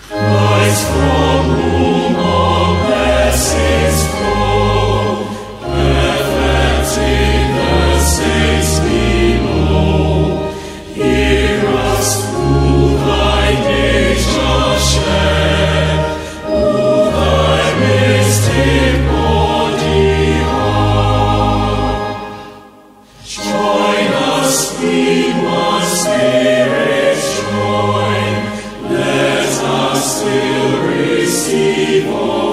Christ from whom all blessings flow, perfecting the saints below. Hear us who thy nature share, who thy mystic body are. Join us, we one spirit join, let us still receive all.